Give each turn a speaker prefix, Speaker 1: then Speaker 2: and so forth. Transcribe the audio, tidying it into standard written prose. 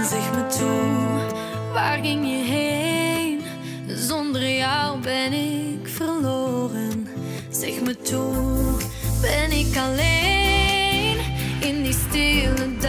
Speaker 1: Zeg me toe, waar ging je heen? Zonder jou ben ik verloren. Zeg me toe, ben ik alleen in die stille